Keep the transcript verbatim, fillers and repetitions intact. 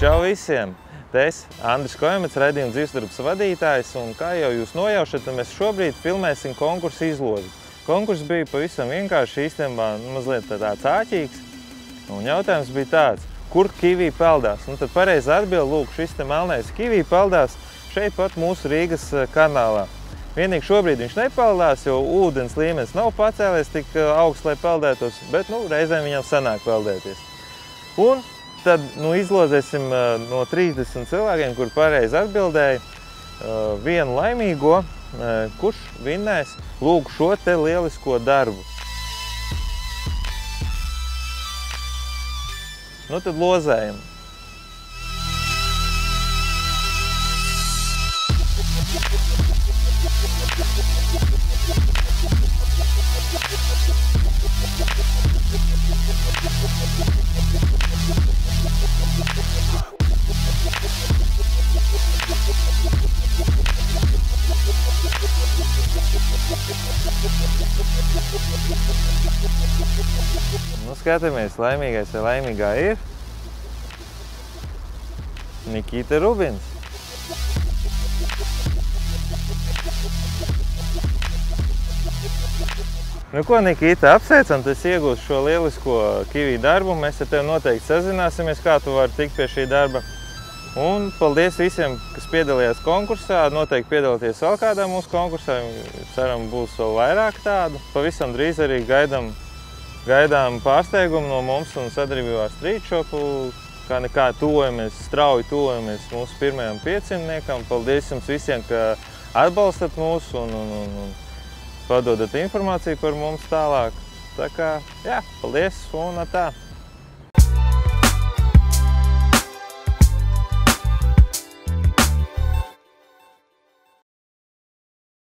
Čau visiem! Te es, Andris Kojamets, raidījuma dzīvesdarbs vadītājs, un kā jau jūs nojaušat, mēs šobrīd filmēsim konkursu izlozi. Konkurss bija pavisam vienkārši, īstenībā mazliet tāds āķīgs, un jautājums bija tāds, kur kivī peldās? Un tad pareizi atbild, lūk, šis te melnais kivī peldās šeit pat mūsu Rīgas kanālā. Vienīgi šobrīd viņš nepeldās, jo ūdens līmenis nav pacēlies tik augsts, lai peldētos, bet nu, reizēm viņam sanāk peldēties. Un tad nu, izlozēsim no trīsdesmit cilvēkiem, kur pareizi atbildēja, vienu laimīgo, kurš vinnēs lūk šo te lielisko darbu. Nu tad lozējam. Nu, skatāmies, laimīgais vai laimīgā ir Nikita Rubins. Nu ko, Nikita, apsveicam, tu esi iegūst šo lielisko kivī darbu. Mēs ar tevi noteikti sazināsimies, kā tu vari tikt pie šī darba. Un paldies visiem, kas piedalījās konkursā. Noteikti piedalīties vēl kādā mūsu konkursā. Ceram, būs vēl vairāk tādu. Pavisam drīz arī gaidām, gaidām pārsteigumu no mums un sadarbībā ar Street Shopu. Kā nekā tuvojamies, strauji tuvojamies mūsu pirmajam piecimtniekam. Paldies jums visiem, ka atbalstat mūs un, un, un, un padodat informāciju par mums tālāk. Tā kā, jā, paldies un tā.